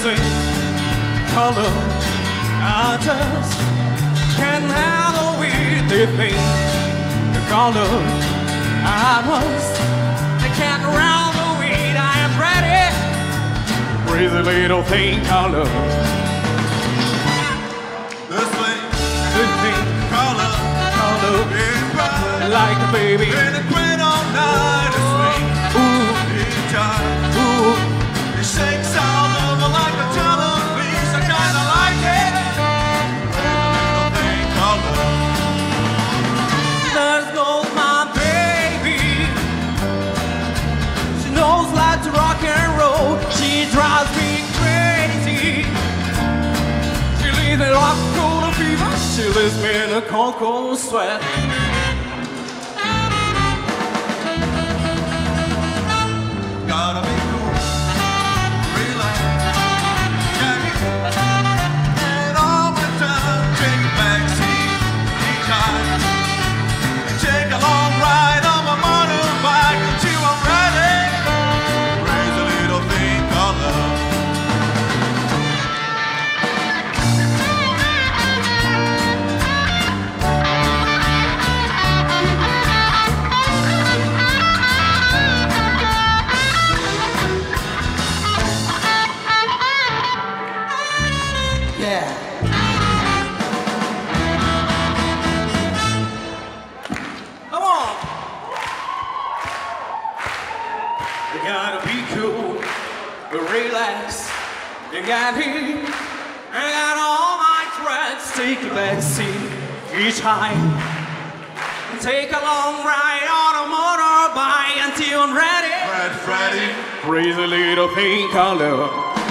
thing called love. I just can't handle with this thing called love. I can't handle it. I am ready. Crazy little thing called love. This thing called love. Like a baby. And it went all night to swing. Ooh, Each time. ooh. It shakes all over like a jellyfish. I kinda like it. Little thing called love. There goes my baby. She knows like to rock and roll. She drives me crazy. She leaves me like a cold fever. She leaves me in a cold, cold sweat. Gotta be cool, relax, and all the time take a backseat each time. And take a long ride on my motorbike until I'm ready. Raise a little thing called love. Yeah. Come on. You gotta be cool, relax. You got here. I got all my threads. Take a back seat each time. Take a long ride on a motorbike until I'm ready. Freddy. Crazy little thing called love.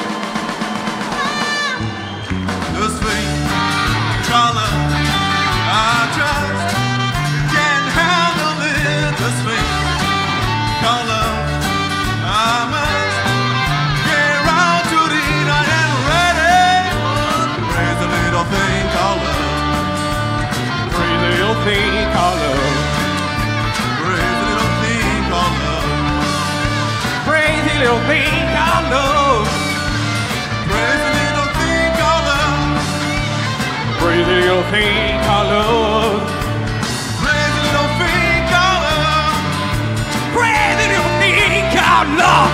This thing called love. I just can't handle it. This thing called love. I must get around to the night and ready. Raise a little thing called love. Crazy little thing called love. Raise a little thing called love. Crazy little thing called love. Raise a little thing called love. Crazy little thing called love. Raise a little thing called love. Crazy little thing called love.